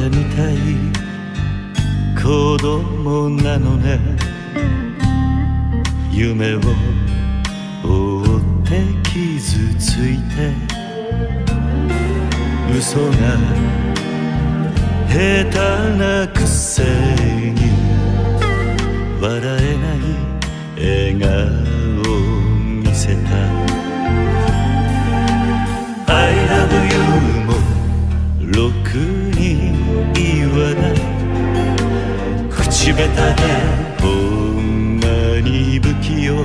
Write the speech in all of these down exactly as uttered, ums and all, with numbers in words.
みたい子供なのね。夢を追って傷ついて嘘が下手なくせに笑えない笑顔を見せた。 I love you もろくに言わない口下手でほんまに不器用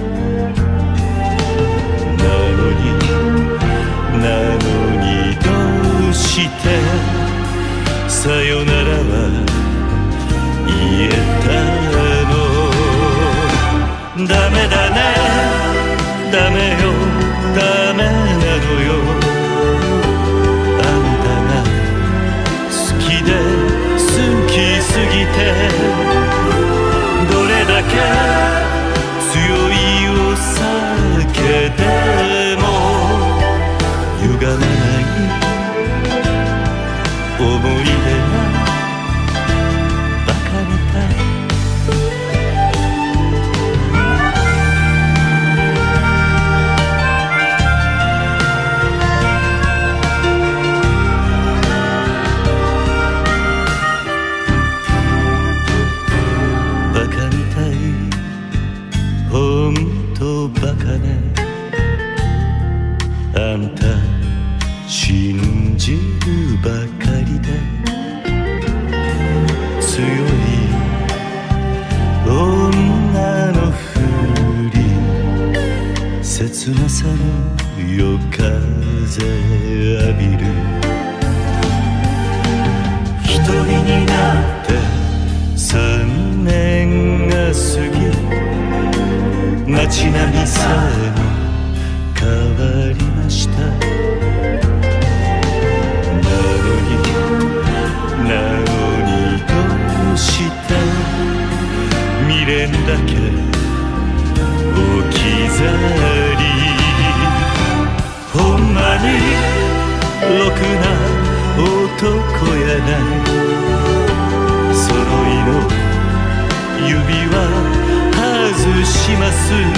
なのになのにどうしてさよならは言えたの。ダメだねダメよダメなのよ。あんたが好きで好きすぎてどれだけ強いお酒でも歪まない思い出がバカみたい。ほんとバカね。あんた信じるばかりで強い女のふり切なさの夜風浴びる。一人になって三年が過ぎ街並みさえも変わりました。なのになのにどうして未練だけ置き去り。ほんまにろくな男やない揃いの指輪外します。